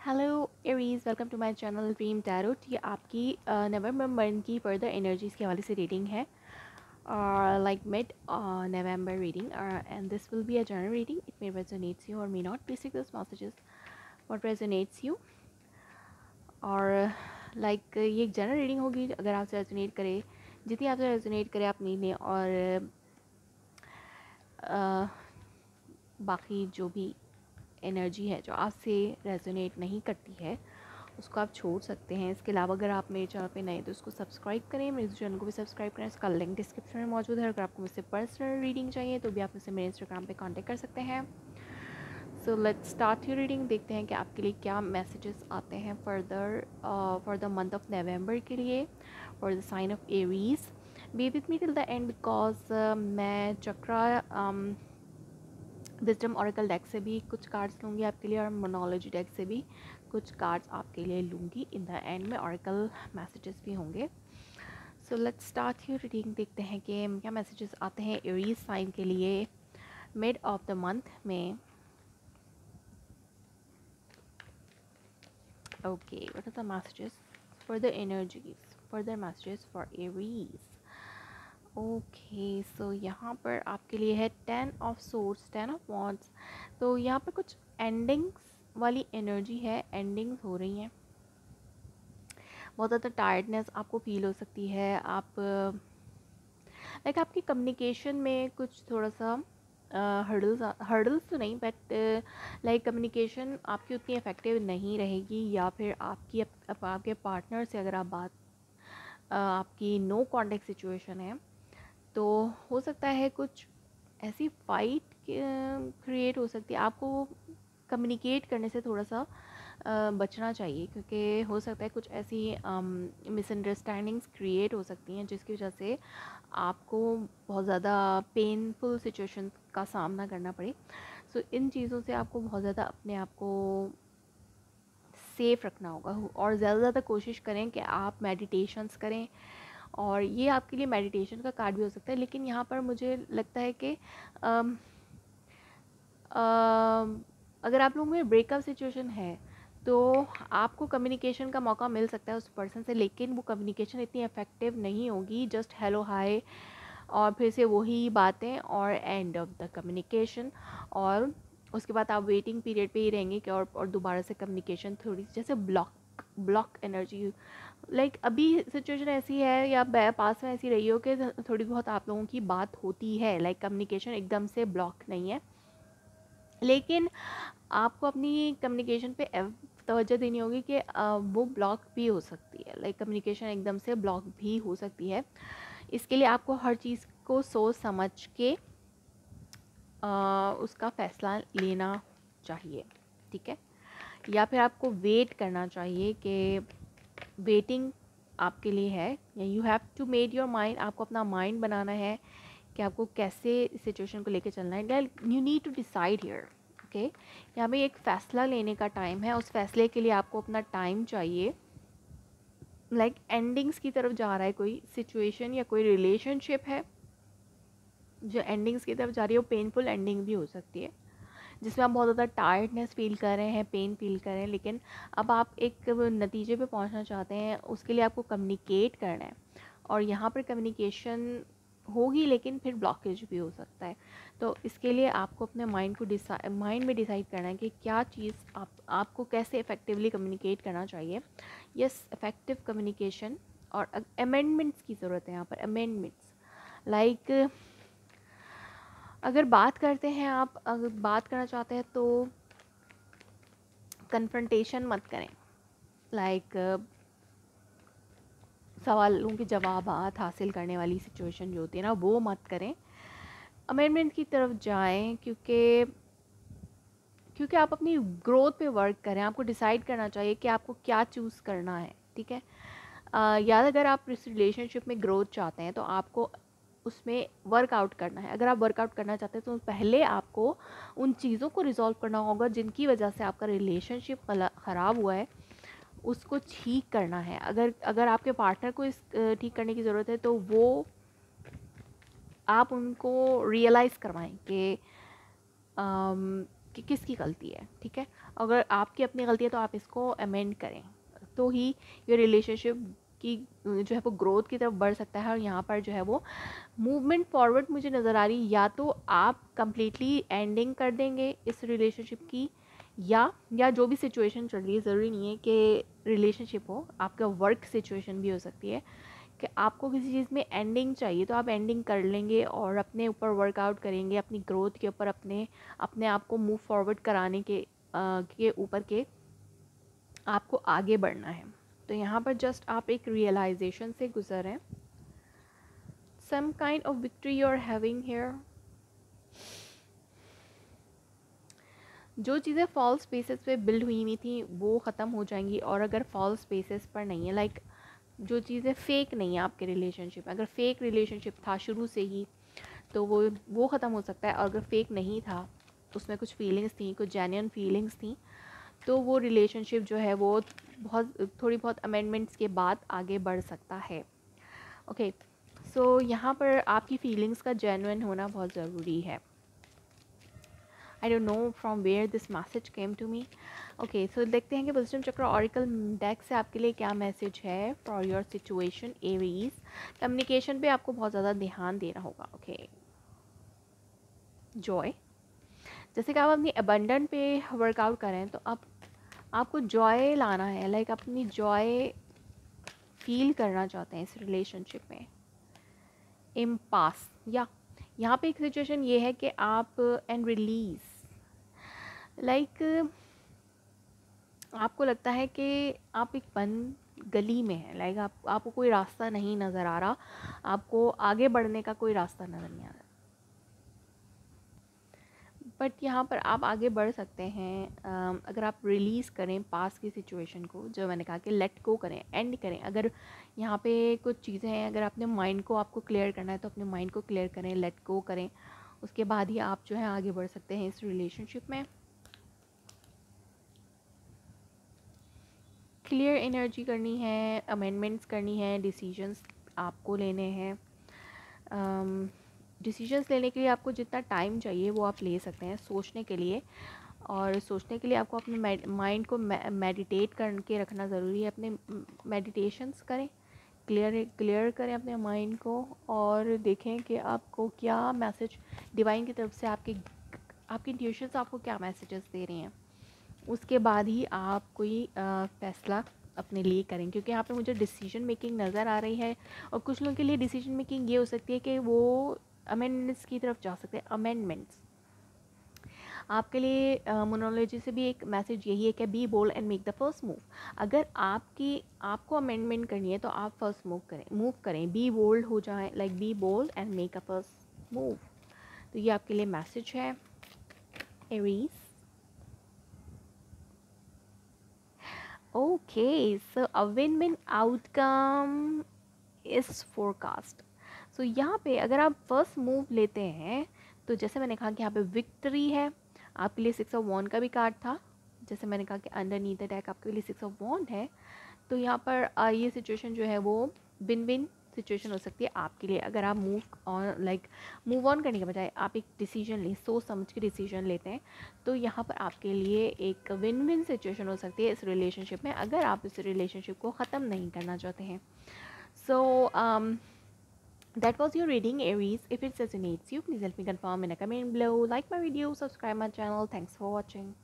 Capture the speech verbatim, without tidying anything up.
Hello Aries, welcome to my channel dream tarot. ये आपकी November month की further energies के हवाले से रीडिंग है, और like mid November reading, and this will be a general reading. It may resonates you और may not. Basic this messages what resonates you, और लाइक like, ये एक जनरल रीडिंग होगी. अगर आपसे रेजोनेट करे, जितनी आपसे रेजोनेट करे आप नीड लें, और uh, बाकी जो भी एनर्जी है जो आपसे रेजोनेट नहीं करती है उसको आप छोड़ सकते हैं. इसके अलावा अगर आप मेरे चैनल पे नए तो उसको सब्सक्राइब करें, मेरे चैनल को भी सब्सक्राइब करें. इसका लिंक डिस्क्रिप्शन में मौजूद है. अगर आपको मुझसे पर्सनल रीडिंग चाहिए तो भी आप मुझसे मेरे इंस्टाग्राम पे कांटेक्ट कर सकते हैं. So let's start your reading. देखते हैं कि आपके लिए क्या मैसेजेस आते हैं further for the month of November के लिए, for the sign of Aries. Be with me till the end because मैं चक्रा विजडम ऑरेकल डेक से भी कुछ कार्ड्स लूँगी आपके लिए, और मोनोलॉजी डेक से भी कुछ कार्ड्स आपके लिए लूँगी. इन द एंड में ऑरेकल मैसेजेस भी होंगे. So let's start your reading. देखते हैं कि क्या मैसेजेस आते हैं एरीज साइन के लिए मिड ऑफ द मंथ में. Okay, what are the messages for the energies, further messages for Aries. Okay, so यहाँ पर आपके लिए है ten of swords, ten of wands. तो यहाँ पर कुछ एंडिंग्स वाली एनर्जी है, एंडिंग्स हो रही हैं. बहुत ज़्यादा टायर्डनेस आपको फील हो सकती है. आप लाइक आपकी कम्युनिकेशन में कुछ थोड़ा सा हर्डल्स हर्डल्स तो नहीं, बट लाइक कम्युनिकेशन आपकी उतनी इफ़ेक्टिव नहीं रहेगी, या फिर आपकी अप, अप, आपके पार्टनर से अगर आप बात uh, आपकी नो कॉन्टेक्ट सिचुएशन है तो हो सकता है कुछ ऐसी फाइट क्रिएट हो सकती है. आपको कम्युनिकेट करने से थोड़ा सा uh, बचना चाहिए, क्योंकि हो सकता है कुछ ऐसी मिसअंडरस्टैंडिंग्स क्रिएट हो सकती हैं जिसकी वजह से आपको बहुत ज़्यादा पेनफुल सिचुएशन का सामना करना पड़े. सो so, इन चीज़ों से आपको बहुत ज़्यादा अपने आप को सेफ़ रखना होगा, और ज़्यादा से ज़्यादा कोशिश करें कि आप मेडिटेशंस करें. और ये आपके लिए मेडिटेशन का कार्ड भी हो सकता है, लेकिन यहाँ पर मुझे लगता है कि अम, अम, अगर आप लोगों में ब्रेकअप सिचुएशन है तो आपको कम्युनिकेशन का मौका मिल सकता है उस पर्सन से, लेकिन वो कम्युनिकेशन इतनी इफ़ेक्टिव नहीं होगी. जस्ट हेलो हाय और फिर से वही बातें और एंड ऑफ द कम्युनिकेशन, और उसके बाद आप वेटिंग पीरियड पे ही रहेंगे कि और और दोबारा से कम्युनिकेशन थोड़ी जैसे block block energy. Like like, अभी सिचुएशन ऐसी है या पास में ऐसी रही हो कि थोड़ी बहुत आप लोगों की बात होती है, लाइक like, कम्युनिकेशन एकदम से ब्लॉक नहीं है, लेकिन आपको अपनी कम्युनिकेशन पे तवज्जो देनी होगी कि वो ब्लॉक भी हो सकती है. लाइक कम्युनिकेशन एकदम से ब्लॉक भी हो सकती है. इसके लिए आपको हर चीज़ को सोच समझ के आ, उसका फ़ैसला लेना चाहिए, ठीक है. या फिर आपको वेट करना चाहिए कि वेटिंग आपके लिए है. You have to made your mind. आपको अपना माइंड बनाना है कि आपको कैसे सिचुएशन को लेके चलना है. You need to decide here. Okay, यहाँ पे एक फ़ैसला लेने का टाइम है. उस फैसले के लिए आपको अपना टाइम चाहिए. लाइक like, एंडिंग्स की तरफ जा रहा है कोई सिचुएशन या कोई रिलेशनशिप है जो एंडिंग्स की तरफ जा रही है. वो पेनफुल एंडिंग भी हो सकती है जिसमें आप बहुत ज़्यादा टायर्डनेस फील कर रहे हैं, पेन फील कर रहे हैं, लेकिन अब आप एक नतीजे पे पहुंचना चाहते हैं. उसके लिए आपको कम्युनिकेट करना है, और यहाँ पर कम्युनिकेशन होगी लेकिन फिर ब्लॉकेज भी हो सकता है. तो इसके लिए आपको अपने माइंड को डिसाइड माइंड में डिसाइड करना है कि क्या चीज़ आप आपको कैसे इफ़ेक्टिवली कम्युनिकेट करना चाहिए. Yes, effective communication. और अमेंडमेंट्स की ज़रूरत है यहाँ पर. अमेंडमेंट्स लाइक like, अगर बात करते हैं, आप अगर बात करना चाहते हैं तो कन्फ्रंटेशन मत करें. लाइक like, सवालों के जवाब हासिल करने वाली सिचुएशन जो होती है ना, वो मत करें. अमेंडमेंट की तरफ जाएं, क्योंकि क्योंकि आप अपनी ग्रोथ पे वर्क करें. आपको डिसाइड करना चाहिए कि आपको क्या चूज़ करना है, ठीक है. याद, अगर आप इस रिलेशनशिप में ग्रोथ चाहते हैं तो आपको उसमें वर्कआउट करना है. अगर आप वर्कआउट करना चाहते हैं तो पहले आपको उन चीज़ों को रिजॉल्व करना होगा जिनकी वजह से आपका रिलेशनशिप ख़राब हुआ है, उसको ठीक करना है. अगर अगर आपके पार्टनर को इस ठीक करने की ज़रूरत है तो वो आप उनको रियलाइज़ करवाएं कि कि किसकी गलती है, ठीक है। अगर आपकी अपनी गलती है तो आप इसको अमेंड करें, तो ही ये रिलेशनशिप की जो है वो ग्रोथ की तरफ बढ़ सकता है। और यहाँ पर जो है वो मूवमेंट फॉरवर्ड मुझे नज़र आ रही, या तो आप कंप्लीटली एंडिंग कर देंगे इस रिलेशनशिप की, या या जो भी सिचुएशन चल रही है, ज़रूरी नहीं है कि रिलेशनशिप हो, आपका वर्क सिचुएशन भी हो सकती है कि आपको किसी चीज़ में एंडिंग चाहिए, तो आप एंडिंग कर लेंगे और अपने ऊपर वर्कआउट करेंगे, अपनी ग्रोथ के ऊपर, अपने अपने आप को मूव फॉरवर्ड कराने के आ, के ऊपर के आपको आगे बढ़ना है। तो यहाँ पर जस्ट आप एक रियलाइजेशन से गुजर हैं, some kind of victory you are having here. जो चीज़ें फॉल्स बेसिस पे बिल्ड हुई हुई थी वो ख़त्म हो जाएंगी, और अगर फॉल्स बेसिस पर नहीं है, लाइक जो चीज़ें फेक नहीं है आपके रिलेशनशिप, अगर फेक रिलेशनशिप था शुरू से ही तो वो वो ख़त्म हो सकता है। और अगर फेक नहीं था, उसमें कुछ फीलिंग्स थी, कुछ जेन्युइन फीलिंग्स थी, तो वो रिलेशनशिप जो है वो बहुत थोड़ी बहुत अमेंडमेंट्स के बाद आगे बढ़ सकता है। ओके, सो यहाँ पर आपकी फीलिंग्स का जेन्युइन होना बहुत ज़रूरी है। I don't know from where this message came to me. Okay, so देखते हैं कि विजडम चक्र ऑरिकल डेक से आपके लिए क्या मैसेज है for your situation Aries. Communication पे आपको बहुत ज़्यादा ध्यान देना होगा। ओके, जॉय, जैसे कि आप अपनी अबंडेंट पे वर्कआउट करें तो आप आपको जॉय लाना है, लाइक like अपनी जॉय फील करना चाहते हैं इस रिलेशनशिप में। इम्पास, या यहाँ पे एक सिचुएशन ये है कि आप एंड रिलीज, लाइक like, आपको लगता है कि आप एक बंद गली में हैं, लाइक like आप आपको कोई रास्ता नहीं नज़र आ रहा, आपको आगे बढ़ने का कोई रास्ता नज़र नहीं आ रहा, बट यहाँ पर आप आगे बढ़ सकते हैं uh, अगर आप रिलीज़ करें पास की सिचुएशन को, जो मैंने कहा कि लेट गो करें, एंड करें। अगर यहाँ पे कुछ चीज़ें हैं, अगर अपने माइंड को आपको क्लियर करना है तो अपने माइंड को क्लियर करें, लेट गो करें, उसके बाद ही आप जो है आगे बढ़ सकते हैं इस रिलेशनशिप में। क्लियर एनर्जी करनी है, अमेंडमेंट्स करनी है, डिसीजंस आपको लेने हैं। डिसीजंस um, लेने के लिए आपको जितना टाइम चाहिए वो आप ले सकते हैं सोचने के लिए, और सोचने के लिए आपको अपने माइंड को मेडिटेट करके रखना ज़रूरी है। अपने मेडिटेशंस करें, क्लियर क्लियर करें अपने माइंड को, और देखें कि आपको क्या मैसेज डिवाइन की तरफ से, आपके आपकी इंट्यूशंस आपको क्या मैसेजेस दे रही हैं। उसके बाद ही आप कोई फ़ैसला अपने लिए करें, क्योंकि यहाँ पे मुझे डिसीजन मेकिंग नज़र आ रही है। और कुछ लोगों के लिए डिसीजन मेकिंग ये हो सकती है कि वो अमेंडमेंट्स की तरफ जा सकते हैं। अमेंडमेंट्स आपके लिए मोनोलॉजी से भी एक मैसेज यही है कि be bold and make the first move. अगर आपकी आपको अमेंडमेंट करनी है तो आप फर्स्ट मूव करें मूव करें बी बोल्ड हो जाएं, like be bold and make a first move. तो ये आपके लिए मैसेज है Aries. Okay, so a win-win outcome is forecast. So यहाँ पे अगर आप फर्स्ट मूव लेते हैं तो जैसे मैंने कहा कि यहाँ पे विक्ट्री है, आपके लिए सिक्स ऑफ वॉन्ड का भी कार्ड था, जैसे मैंने कहा कि अंडरनीथ द डेक आपके लिए सिक्स ऑफ वॉन्ड है। तो यहाँ पर आ, ये सिचुएशन जो है वो विन विन सिचुएशन हो सकती है आपके लिए। अगर आप move on like move on करने के बजाय आप एक डिसीजन लें, सोच समझ के डिसीजन लेते हैं, तो यहाँ पर आपके लिए एक विन विन सिचुएशन हो सकती है इस रिलेशनशिप में, अगर आप इस रिलेशनशिप को ख़त्म नहीं करना चाहते हैं। सो that was your reading, Aries. If it resonates you, please help me confirm in a comment below. Like my video, subscribe my channel. Thanks for watching.